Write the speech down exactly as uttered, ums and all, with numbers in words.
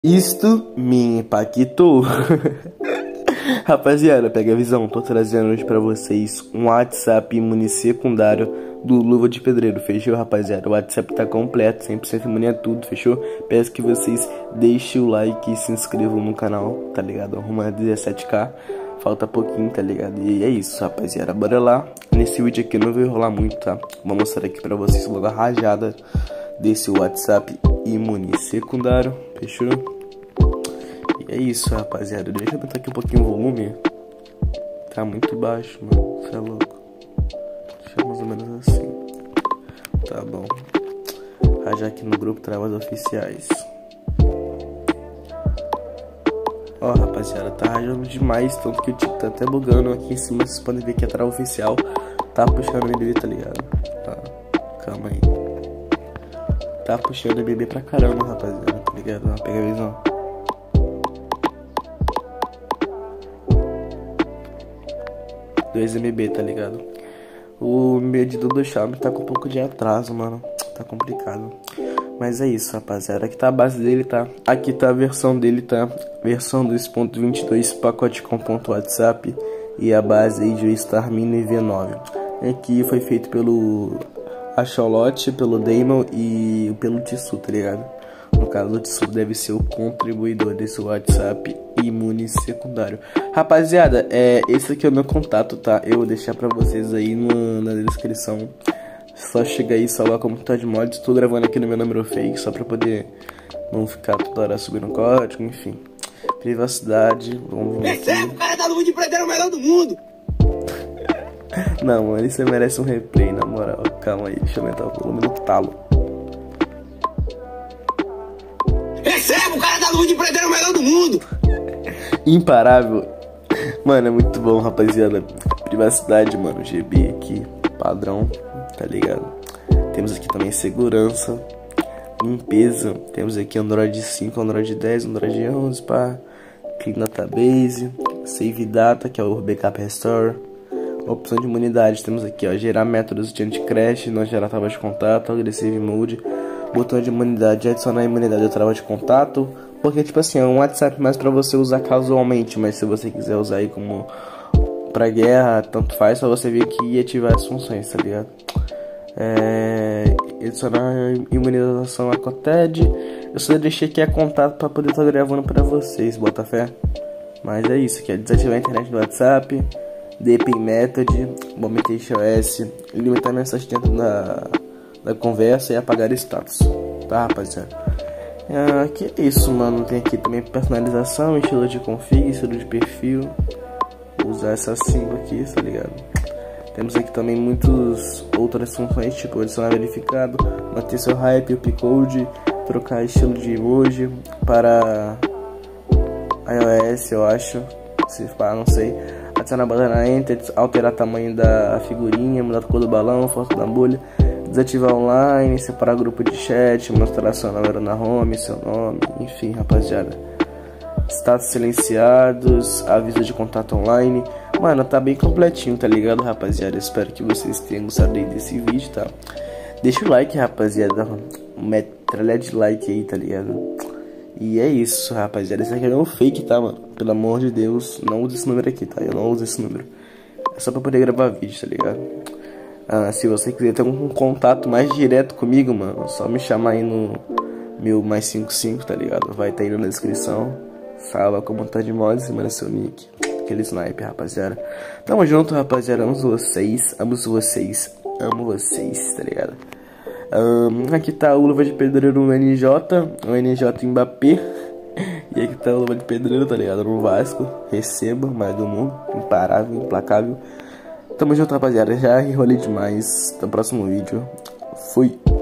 Isto me impactou. Rapaziada, pega a visão. Tô trazendo hoje pra vocês um WhatsApp imune secundário do Luva de Pedreiro. Fechou, rapaziada? O WhatsApp tá completo, cem por cento imune a tudo, fechou? Peço que vocês deixem o like e se inscrevam no canal, tá ligado? Arruma dezessete k. Falta pouquinho, tá ligado? E é isso, rapaziada. Bora lá. Nesse vídeo aqui não vai enrolar muito, tá? Vou mostrar aqui pra vocês logo a rajada desse WhatsApp imune secundário, fechou? E é isso, rapaziada. Deixa eu botar aqui um pouquinho o volume. Tá muito baixo, mano. Você é louco. Deixa mais ou menos assim. Tá bom. Rajar aqui no grupo Travas Oficiais. Ó, rapaziada, tá rajando demais. Tanto que o Tico tá até bugando aqui em cima. Vocês podem ver que a trava oficial tá puxando o M B B, tá ligado? Tá. Calma aí. Tá puxando o M B B pra caramba, rapaziada, tá ligado? Ó, pega a visão. dois M B, tá ligado? O medidor do Xiaomi tá com um pouco de atraso, mano. Tá complicado. Mas é isso, rapaziada. Aqui tá a base dele, tá? Aqui tá a versão dele, tá? Versão dois ponto vinte e dois, pacote com ponto WhatsApp. E a base aí de Star Mini V nove. Aqui foi feito pelo Axolote, pelo Damon e pelo Tissu, tá ligado? No caso, o Tissu deve ser o contribuidor desse WhatsApp imune secundário. Rapaziada, é, esse aqui é o meu contato, tá? Eu vou deixar pra vocês aí no, na descrição. Só chegar aí e salvar como tá de mod. Estou gravando aqui no meu número fake, só pra poder não ficar toda hora subindo código, enfim. Privacidade, vamos ver aqui. Recebe, o cara da Luva de Pedreiro é o melhor do mundo. Não, mano, isso merece um replay, na moral. Calma aí, deixa eu aumentar o volume do talo. Recebe, o cara da Luva de Pedreiro é o melhor do mundo. Imparável. Mano, é muito bom, rapaziada. Privacidade, mano, G B aqui, padrão, tá ligado? Temos aqui também segurança, limpeza. Temos aqui Android cinco, Android dez, Android onze, pá. Clean Database, Save Data, que é o Backup Restore. Opção de imunidade, temos aqui, ó, gerar métodos de anti-crash, não gerar trava de contato, Aggressive Mode. Botão de imunidade, adicionar a imunidade à trava de contato. Porque, tipo assim, é um WhatsApp mais pra você usar casualmente. Mas se você quiser usar aí como pra guerra, tanto faz. Só você vir aqui e ativar as funções, tá ligado? É, adicionar imunização a Coted. Eu só deixei aqui a contato pra poder estar gravando pra vocês, bota fé. Mas é isso aqui, é desativar a internet do WhatsApp. D P Method, Bombtation O S. Limitar a mensagem dentro da, da conversa e apagar status. Tá, rapaziada? Ah, que é isso, mano. Tem aqui também personalização, estilo de config, estilo de perfil. Vou usar essas cinco aqui, tá ligado? Temos aqui também muitas outras funções, tipo adicionar verificado, manter seu hype, o P-Code, trocar estilo de emoji para iOS, eu acho. Se pá, não sei. Adicionar a banana Enter, alterar o tamanho da figurinha, mudar a cor do balão, foto da bolha. Desativar online, separar grupo de chat, mostrar sua número na home, seu nome, enfim, rapaziada. Status silenciados, aviso de contato online. Mano, tá bem completinho, tá ligado, rapaziada? Espero que vocês tenham gostado aí desse vídeo, tá? Deixa o like, rapaziada. Metralha de like aí, tá ligado? E é isso, rapaziada. Esse aqui é meu fake, tá, mano? Pelo amor de Deus, não use esse número aqui, tá? Eu não uso esse número. É só pra poder gravar vídeo, tá ligado? Ah, se você quiser ter um contato mais direto comigo, mano, só me chamar aí no meu mais cinquenta e cinco, tá ligado? Vai estar aí na descrição. Salva como tá de mods e manda seu nick. Aquele sniper, rapaziada. Tamo junto, rapaziada. Amo vocês, amo vocês, amo vocês, tá ligado? Um, aqui tá o Luva de Pedreiro no N J, o N J Mbappé. E aqui tá o Luva de Pedreiro, tá ligado? No Vasco. Receba, mais do mundo. Imparável, implacável. Tamo junto, rapaziada. Já enrolei demais. Até o próximo vídeo. Fui.